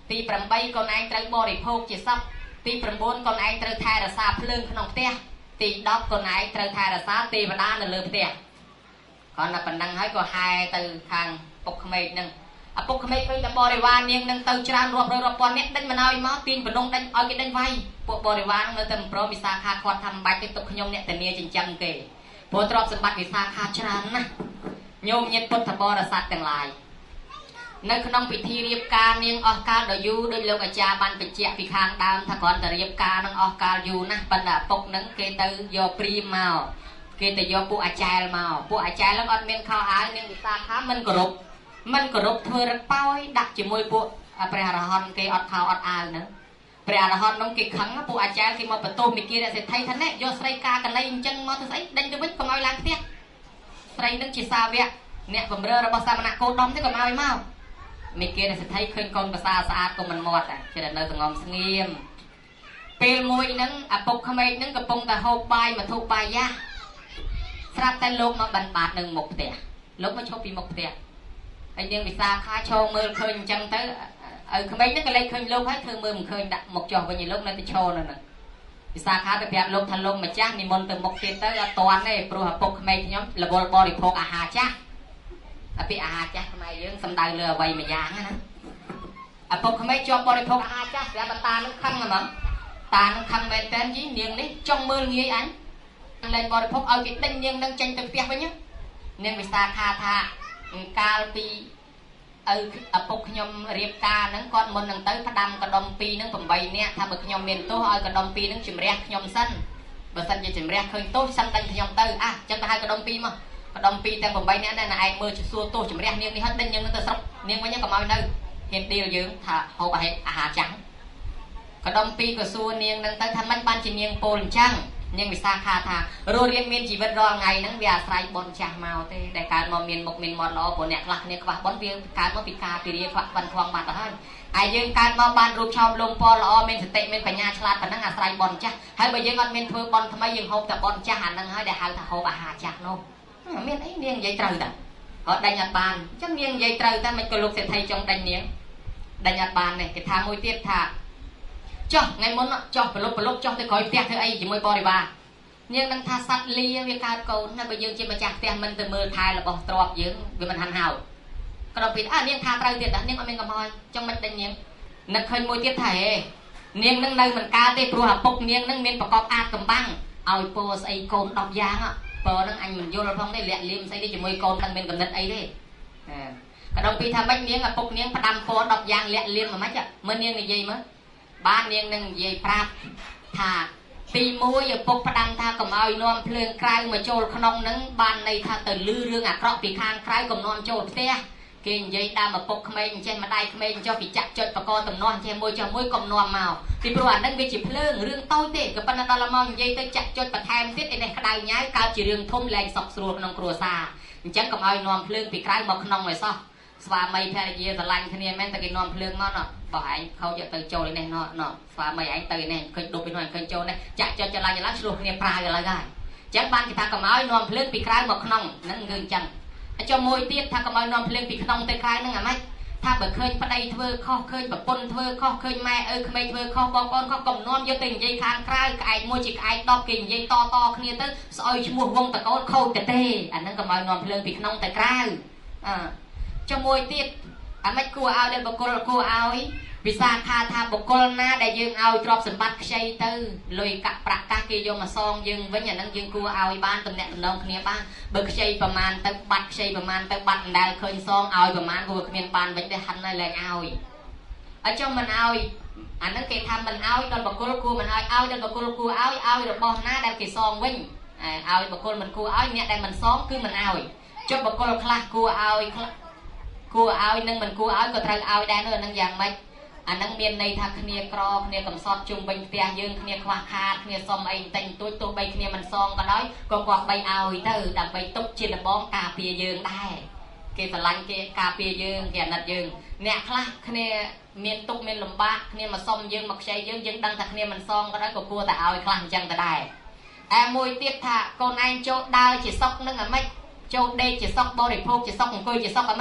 ទី 8 កូនឯងត្រូវបរិភោគជាសពទី 9 កូនឯងត្រូវថែរក្សាភ្លើងក្នុងផ្ទះទី 10 កូនឯងត្រូវថែរក្សាទេវតានៅលើផ្ទះគាត់តែប៉ុណ្ណឹងហើយក៏ហែទៅខាងពុកក្មេកនឹងឪពុកក្មេកឃើញតែបរិវារនាងនឹងទៅច្រើនរាប់រយរាប់ពាន់នាក់ដេញមិនឲ្យមកទាញបំណងដេញឲ្យគេដេញវាយពួកបរិវារនឹងនៅតែមិនព្រមវិសាខាគាត់ថាមិនបាច់ទេទុកខ្ញុំអ្នកធានាចិញ្ចឹមគេព្រោះទ្រព្យសម្បត្តិវិសាខាច្រើនណាស់ញោមញាតិពុទ្ធបរិស័ទទាំងឡាយនៅក្នុងពិធីរៀបការនាងអស់កាលដ៏យូរដោយលោកអាចារ្យបានបញ្ជាក់ពីខាងដើមថាគ្រាន់តែរៀបការនឹងអស់កាលយូរណាស់ប៉ុន្តែឪពុកនឹងគេទៅយកព្រាហ្មណ៍មកគេទៅយកពួកអាចារ្យមកពួកអាចារ្យនឹងអត់មានខោអាវនាងវិសាខាមិនគោរពមិនគោរពធ្វើរឹកប៉ោយដាក់ជាមួយពួកព្រះអរហន្តគេអត់ខោអត់អាវហ្នឹងព្រះអរហន្តនោះគេខឹងពួកអាចារ្យគេមកបន្ទោសមីគីរសេដ្ឋីថានេះយកស្រីការកណីអញ្ចឹងមកទៅស្អីដេញទៅវិញកុំឲ្យឡើងផ្ទះស្រីនឹងជាសាវកអ្នកបម្រើរបស់សាមណៈគោដមទេកុំឲ្យមកមីគីរសេដ្ឋីឃើញកូនប្រសាស្អាតក៏មិនមាត់ដែរចេះតែនៅសងំស្ងៀមពេលមួយហ្នឹងឪពុកក្មេកហ្នឹងកំពុងតែហូបបាយមធុបាយយ៉ាស្រាប់តែលោកមកបានបាតនឹងមុខផ្ទះលោកមកឈប់ពីមុខផ្ទះហើយនាងវិសាខាឈរមើលឃើញអញ្ចឹងទៅឲ្យក្មេងហ្នឹងក៏លេចឃើញលោកហើយធ្វើមើលមិនឃើញដាក់មុខចុះវិញលោកនៅតែឈរនៅហ្នឹងវិសាខាទៅប្រាប់លោកថាលោកម្ចាស់និមន្តទៅមុខទៀតទៅអត់តាន់ទេព្រោះឪពុកក្មេងខ្ញុំរវល់បរិភោគអាហារចាស់តែពីអាហារចាស់ខ្មែរយើងសំដៅលើអ្វីមួយយ៉ាងណាឪពុកក្មេងជាប់បរិភោគអាហារចាស់ស្រាប់តានឹងខឹងហ្មងតានឹងខឹងមែនតើយីនាងនេះចង់មើលងាយអញលែងបរិភោគឲ្យគេដេញនាងនឹងចេញទៅផ្ទះវិញនាងវិសាខាថាកាលពីឪឪពុកខ្ញុំរៀបការហ្នឹងគាត់មុននឹងទៅផ្ដាំកដុំពីរហ្នឹង 8 នាក់ថាបើខ្ញុំមានទោសឲ្យកដុំពីរហ្នឹងជំរះខ្ញុំសិនបើសិនជាជំរះឃើញទោសសិនដេញខ្ញុំទៅអះចឹងទៅឲ្យកដុំពីរមកកដុំពីរទាំង 8 នាក់ដែរណែឯងមើលសួរទោសជំរះនាងនេះហើយដេញយើងទៅស្រុកនាងវិញក៏មកនៅហ៊ានឌីលយើងថាហូបអាហារចាំងកដុំពីរក៏សួរនាងហ្នឹងទៅថាមិនបានជានាងពោលអញ្ចឹងនាងវិសាខាថារស់រៀនមានជីវិតរាល់ថ្ងៃហ្នឹងវាអាស្រ័យបុណ្យចាស់មកទេដែលកើតមកមានមុខមានមាត់ល្អព្រោះអ្នកខ្លះគ្នាខ្វះបុណ្យវាកើតមកពីការពីរាខ្វះបានខ្វងបាត់ទៅហើយហើយយើងកើតមកបានរូបឆោមលំពណ៌ល្អមានសតិមានបញ្ញាឆ្លាតប៉ុណ្ណឹងអាស្រ័យបុណ្យចាស់ហើយបើយើងអត់មានធ្វើបុណ្យថ្មីយើងហូបតែបុណ្យចាស់អាហ្នឹងហើយដែលហៅថាហូបអាហារចាស់នោះមានអីនាងនិយាយត្រូវតាអត់ដេញអត់បានអញ្ចឹងនាងនិយាយត្រូវតែមិនក៏លោកសេដ្ឋីចង់ដេញនាងដេញអត់បានទេគេថាមួយទៀតថាចុះថ្ងៃមុនចុះប្រលប់ប្រលប់ចុះទៅក្រោយផ្ទះធ្វើអីជាមួយបរិវារនាងនឹងថាសัตว์លាវាកើតកូនហើយបើយើងជាម្ចាស់ផ្ទះមិនទៅមើលថែរបស់ទ្រព្យយើងវាមិនហាន់ហោចក៏ដល់ពីអើនាងថាត្រូវទៀតនាងអត់មានកំហុសចង់មិនដេញនាងនឹកឃើញមួយទៀតថាហេនាងនឹងនៅមិនកើតទេព្រោះឪពុកនាងនឹងមានប្រកបអាចកំបាំងឲ្យពោស្អីកូនដប់យ៉ាងពោនឹងអញមិនយល់ផងទេលាក់លៀមស្អីទេជាមួយកូននឹងមានកំណត់អីទេក៏ដល់ពីថាម៉េចនាងឪពុកនាងផ្ដាំពោដប់យ៉ាងលាក់លៀមមិនម៉េចមើលនាងនិយាយមើលបាននាងនឹងនិយាយប្រាប់ថាទីមួយឪពុកផ្ដាំថាកុំឲ្យនាំភ្លើងក្រៅមកចូលក្នុងនឹងបានន័យថាទៅលឺរឿងអាក្រក់ពីខាងក្រៅកុំនាំចូលផ្ទះគេនិយាយដើមឪពុកក្មេងចេះម្ដាយក្មេងចុះពីចាក់ចុចបកតំណោះចេះមួយចុះមួយកុំនាំមកពីព្រោះអានឹងវាជាភ្លើងរឿងតូចទេក៏ប៉ុន្តែដល់មកនិយាយទៅចាក់ចុចបន្ថែមទៀតឯនេះក្តៅញ៉ៅកើតជារឿងធំលែងសុខស្រួលក្នុងគ្រួសារអញ្ចឹងកុំឲ្យនាំភ្លើងពីក្រៅមកក្នុងឲ្យសោះស្វាមីភរិយាស្រឡាញ់គ្នាមែនតែគេនាំភ្លើងមកណោះបើឯងខោយកទៅចូលនេះណោះណោះស្វាមីឯងទៅនេះឃើញដុបពីនោះឃើញចូលនេះចាក់ចុចចលាញ់ឡើងឆ្លោះគ្នាប្រាយឥឡូវហើយអញ្ចឹងបានគេថាកុំឲ្យនាំភ្លើងពីក្រៅមកក្នុងហ្នឹងគឺអញ្ចឹងចុះមួយទៀតថាកុំឲ្យនាំភ្លើងពីក្នុងទៅក្រៅហ្នឹងអាម៉េចថាបើឃើញប្តីធ្វើខុសឃើញប្រពន្ធធ្វើខុសឃើញម៉ែឪក្មេងធ្វើខុសបងប្អូនខុសកុំនាំយកទៅនិយាយខាងក្រៅក្អែកមួយជាក្អែកដប់គេនិយាយតតគ្នាទៅស្អុយឈ្មោះវងតកូនខូចទៅទេអាហ្នឹងកុំឲ្យនាំភ្លើងពីក្នុងទៅក្រៅអឺចុះមួយទៀតអាម៉េចគួរឲ្យដល់បុគ្គលគួរឲ្យវិសាខាថាបុគ្គលណាដែលយើងឲ្យទ្រព្យសម្បត្តិខ្ចីទៅលុយកាក់ប្រាក់កាសគេយកមកសងយើងវិញអាហ្នឹងយើងគួរឲ្យបានតំណែងតំណងគ្នាបានបើខ្ចីប្រមាណទៅបាត់ខ្ចីប្រមាណទៅបាត់អណ្ដាលឃើញសងឲ្យប្រមាណគួរគ្មានបានវិញទេហាន់ហើយលែងឲ្យអញ្ចឹងមិនឲ្យអាហ្នឹងគេថាមិនឲ្យដល់បុគ្គលគួរមិនឲ្យឲ្យដល់បុគ្គលគួរឲ្យឲ្យរបស់ណាដែលគេសងវិញឲ្យបុគ្គលមិនគួរឲ្យអ្នកដែលមិនសងគឺមិនឲ្យចុះបុគ្គលខ្លះគួរឲ្យគួរឲ្យនឹងមិនគួរឲ្យក៏ត្រូវឲ្យដែរនោះអានឹងយ៉ាងម៉េចអានឹងមានន័យថាគ្នាក្រគ្នាកំសត់ជុំវិញផ្ទះយើងគ្នាខ្វះខាតគ្នាសុំអីបន្តិចបន្តួចទោះបីគ្នាមិនសងក៏ដោយក៏គាត់បីឲ្យទៅដើម្បីទុកជាដំបងការពារយើងដែរគេស្រឡាញ់គេការពារយើងគេអាណិតយើងអ្នកខ្លះគ្នាមានទុកមានលំបាកគ្នាមកសុំយើងមកខ្ចីយើងយើងដឹងថាគ្នាមិនសងក៏ដោយក៏គួរតែឲ្យខ្លះអញ្ចឹងទៅដែរតែមួយទៀតថាកូនឯងចូលដើរជាសុកនឹងអាម៉េចចូលដេកជាសុកបរិភោគជាសុកអង្គុយជាសុកអាម៉េច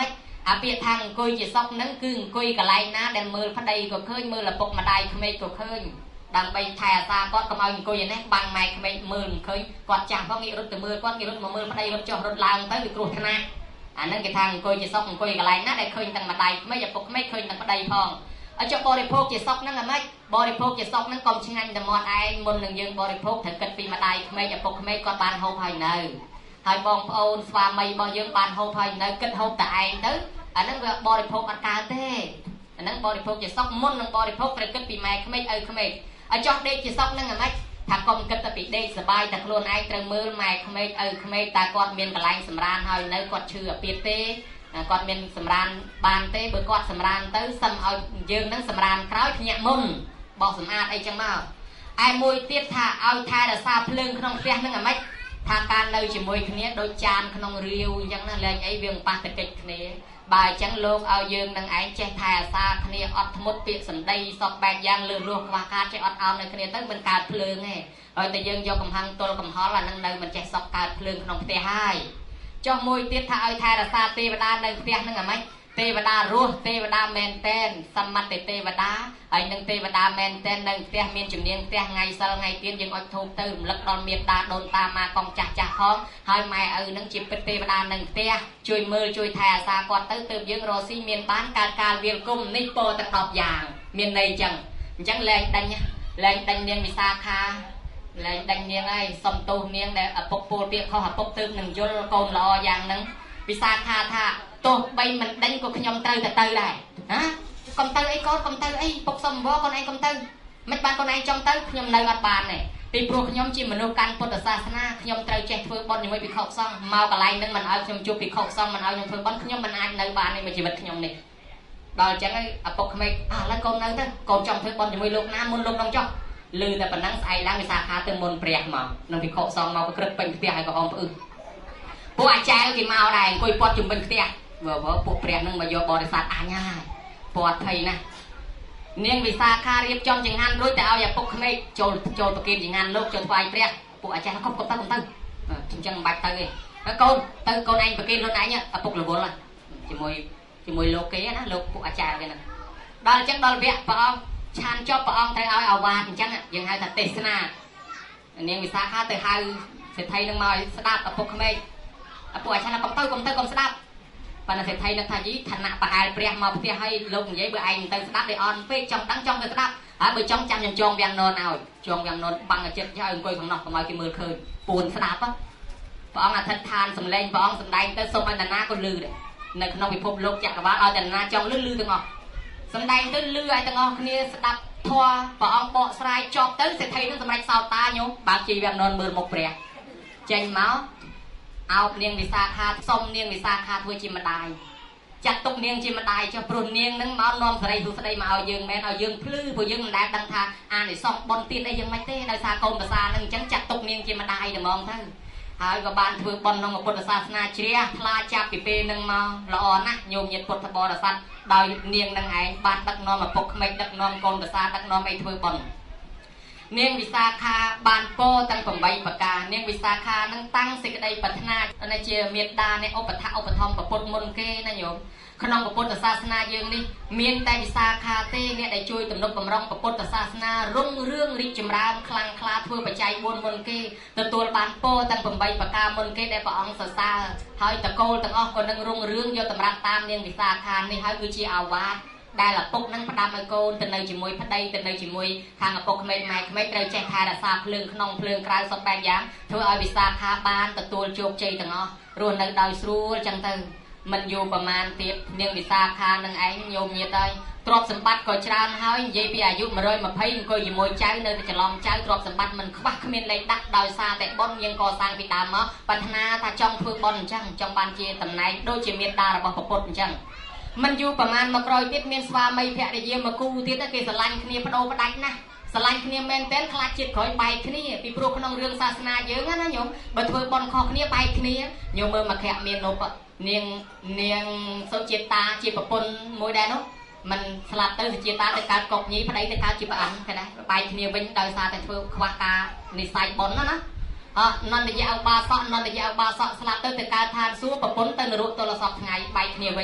អាពាក្យថាអង្គុយជាសក់ហ្នឹងគឺអង្គុយកន្លែងណាដែលមើលប្តីក៏ឃើញមើលឪពុកម្ដាយក្មេកក៏ឃើញដើម្បីថែអាសាគាត់កុំឲ្យអង្គុយឯនេះបាំងម៉ែក្មេកមើលមិនឃើញគាត់ចាស់ផងងាករត់ទៅមើលគាត់ងាករត់មកមើលប្តីរត់ចុះរត់ឡើងទៅវាគ្រោះថ្នាក់អាហ្នឹងគេថាអង្គុយជាសក់អង្គុយកន្លែងណាដែលឃើញទាំងម្ដាយក្មេកឪពុកក្មេកឃើញទាំងប្តីផងឲ្យចុះបរិភោគជាសក់ហ្នឹងអាម៉េចបរិភោគជាសក់ហ្នឹងកុំឆ្ងាញ់តែមាត់ឯងមុននឹងយើងបរិភោគត្រូវគិតពីម្ដាយក្មេកឪពុកក្មេកគាត់បានហូបហើយនៅហើយបងប្អូនស្វាមីរបស់យើងបានហូបហើយនៅគិតហូបតែឯងទៅអាហ្នឹងវាបរិភោគអត់កើតទេអាហ្នឹងបរិភោគជាសក់មុននឹងបរិភោគត្រូវគិតពីម៉ែក្មេកឪក្មេកឲ្យចោះដេកជាសក់ហ្នឹងអាម៉េចថាកុំគិតតែពីដេកសបាយតែខ្លួនឯងត្រូវមើលម៉ែក្មេកឪក្មេកតើគាត់មានកន្លែងសម្រានហើយនៅគាត់ឈឺអាពាធទេគាត់មានសម្រានបានទេបើគាត់សម្រានទៅសឹមឲ្យយើងនឹងសម្រានក្រោយភ្ញាក់មុនបោះសម្អាតអីចឹងមកឯមួយទៀតថាឲ្យថែរក្សាភ្លើងក្នុងផ្ទះហ្នឹងអាម៉េចថាការនៅជាមួយគ្នាដូចចានក្នុងរាវអញ្ចឹងណាលែងអីវាប៉ះតែកិច្ចគ្នាបើអញ្ចឹងលោកឲ្យយើងនឹងឯងចេះថែអាសាគ្នាអត់ធ្មត់ពាក្យសម្ដីសពបែបយ៉ាងលឺលួសខ្វះខាតចេះអត់អោននៅគ្នាទៅមិនកើតភ្លើងទេហើយតែយើងយកកំហឹងទល់កំហល់អានឹងនៅមិនចេះសពកើតភ្លើងក្នុងផ្ទះហើយចុះមួយទៀតថាឲ្យថែរក្សាទេវតានៅផ្ទះហ្នឹងអាម៉េចទេវតារស់ទេវតាមែនតែនសម្បត្តិទេវតាហើយនឹងទេវតាមែនតែននៅផ្ទះមានជំនាញផ្ទះថ្ងៃសិលថ្ងៃទៀនយើងអុជធូបទៅរំលឹកដល់មេត្តាដូនតាម៉ាកងចាស់ចាស់ផងហើយម៉ែឪនឹងជាពិតទេវតានៅផ្ទះជួយមើលជួយថែអាសាគាត់ទៅទើបយើងរស់ស៊ីមានបានកើតការវាលគុំនេះពោទាំងដប់យ៉ាងមានន័យចឹងអញ្ចឹងលែងដេញលែងដេញនាងវិសាខាលែងដេញនាងហើយសុំទោសនាងដែលឪពុកពលពាក្យខុសឪពុកទើបនឹងយល់កូនល្អយ៉ាងហ្នឹងវិសាខាថាទោះបីមិនដេញក៏ខ្ញុំត្រូវតែទៅដែរណាកុំទៅអីកូនកុំទៅអីពុកសុំវកូនឯងកុំទៅមិនបានកូនឯងចង់ទៅខ្ញុំនៅអត់បានទេពីព្រោះខ្ញុំជាមនុស្សកាន់ពុទ្ធសាសនាខ្ញុំត្រូវចេះធ្វើបុណ្យជាមួយភិក្ខុសង្ឃមកកន្លែងហ្នឹងមិនឲ្យខ្ញុំជួបភិក្ខុសង្ឃមិនឲ្យខ្ញុំធ្វើបុណ្យខ្ញុំមិនអាចនៅបានទេមួយជីវិតខ្ញុំនេះដល់អញ្ចឹងហើយឪពុកក្មេកឥឡូវកូននៅទៅកូនចង់ធ្វើបុណ្យជាមួយលោកណាមុនលោកនឹងចុះលឺតែប៉ុណ្ណឹងស្អែកឡើងវិសាខាទៅមុនព្រះមកនឹងភិក្ខុសង្ឃមកប្រក្រឹត្តពេញផ្ទះហើយក៏អមផ្អឹសពួកអាចារ្យគេមកដែរអង្គុយពាត់ជុំវិញផ្ទះវើវើពួកព្រះនឹងមកយកបរិស័ទអញហើយពាត់ភ័យណាស់នាងវិសាខារៀបចំចង្ហាន់រួចតែឲ្យឪពុកក្មេកចូលចូលប្រគេនចង្ហាន់លោកចូលថ្វាយព្រះពួកអាចារ្យកុំកុំទៅកុំទៅអញ្ចឹងមិនបាច់ទៅទេហើយកូនទៅកូនឯងប្រគេនខ្លួនឯងឪពុករវល់ហើយជាមួយជាមួយលោកគេណាលោកពួកអាចារ្យគេណាដល់អញ្ចឹងដល់វគ្គព្រះអង្គឆានចប់ព្រះអង្គត្រូវឲ្យអាវាតអញ្ចឹងយើងហៅថាទេសនានាងវិសាខាទៅហៅសេដ្ឋីនឹងមកស្ដាប់ឪពុកក្មេកឪពុកអាចារ្យកុំទៅកុំទៅកុំស្ដាប់ប៉ុន្តែសេដ្ឋីនឹងថាយីឋានៈប្រហែលព្រះមកផ្ទះឲ្យលោកនិយាយបើឯងទៅស្ដាប់ទេអន់ពេកចង់ដឹងចង់ទៅស្ដាប់ហើយបើចង់ចាំខ្ញុំចងវាំងននឲ្យចងវាំងននបាំងចិត្តឲ្យអង្គុយខាងនោះកុំឲ្យគេមើលឃើញពួនស្ដាប់ព្រះអង្គអធិដ្ឋានសម្លេងព្រះអង្គសម្ដែងទៅសូមឲ្យតាណាក៏លឺដែរនៅក្នុងពិភពលោកចក្រវាលឲ្យតាណាចង់លឺលឺទាំងអស់សម្ដែងទៅលឺឲ្យទាំងអស់គ្នាស្ដាប់ធម៌ព្រះអង្គបកស្រាយចប់ទៅសេដ្ឋីនឹងសម្រេចសោតាញោមបើជីវាំងននមើលមុខព្រះចេញមកអោបនាងវិសាខាសុំនាងវិសាខាធ្វើជាម្ដាយចាត់ទុកនាងជាម្ដាយចុះព្រោះនាងនឹងមកនាំសេរីសុស្ដីមកឲ្យយើងមែនឲ្យយើងភ្លឺព្រោះយើងមិនដែលដឹងថាអានិសង្ឃបុណ្យទៀតអីយ៉ាងម៉េចទេដោយសារកូនប្រសានឹងអញ្ចឹងចាត់ទុកនាងជាម្ដាយតែហ្មងទៅហើយក៏បានធ្វើបុណ្យក្នុងពុទ្ធសាសនាជ្រះថ្លាចាប់ពីពេលនឹងមកល្អណាស់ញោមញាតិពុទ្ធបរិស័ទដោយនាងនឹងឯងបានដឹកនាំឪពុកក្មេកដឹកនាំកូនប្រសាដឹកនាំអីធ្វើបុណ្យនាងវិសាខាបានពោទាំងប្រាំបីប្រការនាងវិសាខានឹងតាំងសេចក្តីប្រាថ្នាណាជាមេត្តានៃឧបថៈឧបត្ថម្ភពុទ្ធមុនគេណាញោមក្នុងពុទ្ធសាសនាយើងនេះមានតែវិសាខាទេអ្នកដែលជួយទំនុកបំរុងពុទ្ធសាសនារុងរឿងរីកចម្រើនខ្លាំងក្លាធ្វើបច្ច័យបួនមុនគេទទួលបានពោទាំងប្រាំបីប្រការមុនគេដែលព្រះអង្គសរសើរហើយតកូលទាំងអស់ក៏នឹងរុងរឿងយកតម្រាប់តាមនាងវិសាខានេះហើយគឺជាអាវាតដែលឪពុកនឹងផ្ដាំឲ្យកូនទៅនៅជាមួយប្តីទៅនៅជាមួយខាងឪពុកក្មេកម៉ែក្មេកត្រូវចេះថែរក្សាភ្លើងក្នុងភ្លើងក្រៅសពបែបយ៉ាងធ្វើឲ្យវិសាខាបានទទួលជោគជ័យទាំងអស់រស់នៅដោយស្រួលចឹងទៅមិនយូរប្រមាណទៀតនាងវិសាខានឹងឯងញោមញាតិហើយទ្រព្យសម្បត្តិក៏ច្រើនហើយនិយាយពីអាយុមួយរយម្ភៃអង្គុយជាមួយចៅនៅតែច្រឡំចៅទ្រព្យសម្បត្តិមិនខ្វះគ្មានលេខដាក់ដោយសារតែបុណ្យយើងកសាងពីដើមមកប្រាថ្នាថាចង់ធ្វើបុណ្យអញ្ចឹងចង់បានជាតំណែងដូចជាមេត្តារបស់ព្រះពុទ្ធអញ្ចឹងមិនយូរប្រមាណមកក្រោយទៀតមានស្វាមីភរិយាមកគូទៀតគេស្រឡាញ់គ្នាបដូរផ្ដាច់ណាស់ស្រឡាញ់គ្នាមែនទែនខ្លាចជាតិក្រោយបែកគ្នាពីព្រោះក្នុងរឿងសាសនាយើងណាញោមបើធ្វើបុណ្យខុសគ្នាបែកគ្នាញោមមើលមកខៈមាននោះនាងនាងសុជាតាជាប្រពន្ធមួយដែរនោះមិនស្លាប់ទៅសុជាតាទៅកើតកុកញីប្តីទៅកើតជាប្រអិនគេដែរបែកគ្នាវិញដោយសារតែធ្វើខ្វះការនិស្ស័យបុណ្យណាណាអនន្តយៈឧបាសកនន្តយៈឧបាសកស្លាប់ទៅទៅកើតឋានសួគ៌ប្រពន្ធទៅនរកទលសពថ្ងៃបែកគ្នាវិញ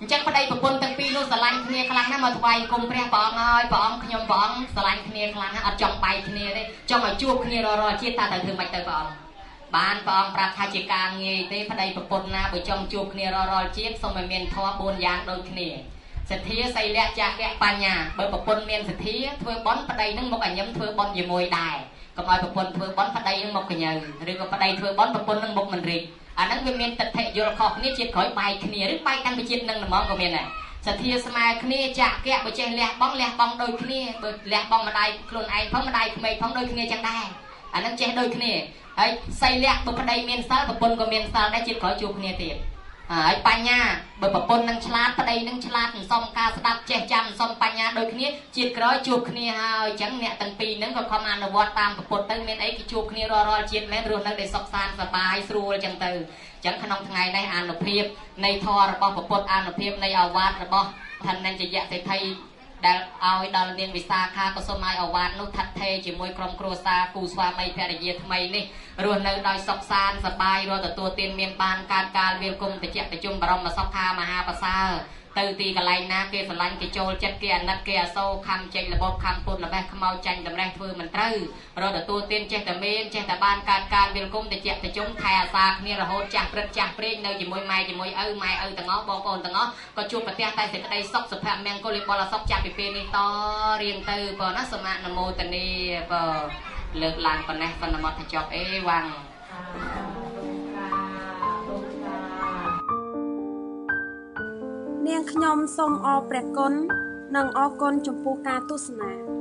จังประเดี๋ยวปนตั้งปีนู้นสลายคเนียคลังนั้นมาถวายกรมเปรี้ยปองเอ้ยปองขยมปองสลายคเนียคลังนั้นอัดจองใบคเนียได้จองเอาจูบคเนียรอรอเจี๊ยตาแต่ถึงไม่เตยปองบ้านปองปราชาจิการเงี้ยได้ประเดี๋ยวปนนะไปจองจูบคเนียรอรอเจี๊ยส่งมาเมียนทอบนยางโดนคเนียสถีใส่เลี้ยจากแกปัญญาเบอร์ปนเมียนสถีเพื่อบอลประเดี๋ยวนึงมกอันย้ำเพื่อบอลอยู่มวยได้ก็มาปนเพื่อบอลประเดี๋ยวนึงมกกันยังหรือก็ประเดี๋ยวเพื่อบอลปนนึงมกมันริอันนั้นเป็นเมียนตัดเทโยรคอกนี่เจี๊ยขอยใบคเนียหรือใบกันไปเจี๊ยนึงมองก็เมียนไหนสถีสมัยคเนียจากแกไปเจเลี้ยบ้องเลี้ยบ้องโดยคเนียเบอร์เลี้ยบ้องมาได้คลุนไอพ้องมาได้ไม่พ้องโดยคเนียจังได้อันนั้นเจโดยคเนียไอ้ใส่เลี้ยบุปผาเมียนซาบุปผลก็เมียนซาได้จิตขอจูบเนี่ยเตียไอ้ปัญญาบุปผลนั่งฉลาดปะได้นั่งฉลาดซ่อมกาสดับเจจำซ่อมปัญญาโดยนี้จิตขอจูบเนี่ยฮะจังเนี่ยตั้งปีนั่งก็ความอ่านวัดตามบุปผลตั้งเมียนไอ้กิจูบเนี่ยรอรอจิตแม่รวมนั่งได้สอบสานสบายสู้จังเตอจังขนมไงในอ่านเพียบในทอระบอบบุปผลอ่านเพียบในอาวาสระบอบท่านนั่นจะแยกใส่ไทยได้เอาดาวเนียนวิสาขาก็สมัยอวานนุทัดเทจิมวยกรมครัวซากูสวาไม่แพร่เยียทำไมนี่รวนในดอยซอกซานสบายรอแต่ตัวเตียนเมียนบานการการเวียนกุมแต่เจ็บแต่จุ่มบรมมาซอกคามหาภาษาตื่นตีกันไรนะเกสลันเกโจลเจ็ดเกนัดเกโซคำเจงระบบคำปุ่นระแบบขมเอาจันดำแรงทือมันตื้อรอแต่ตัวเตียนเจ็บแต่เมียนเจ็บแต่บานการการเวียนกุมแต่เจ็บแต่จุ่มแทซากเนี่ยระโหดจากเปรตจากเปรตในจิมวยไม้จิมวยเอ้ยไม้เอ้ยแต่ง้อบองโอนแต่ง้อก็จูบปะเตียใต้เสร็จได้ซอกสุภาพแมงก็เลยบอลซอกจากปีนี้ต่อเรียงตือปอนัสมานโมตันนีปอเลิกลางปนนะปนมอทจอบเอวังเนียงขยมทรงออแปรกลนังออกลจมปูกาตุสนา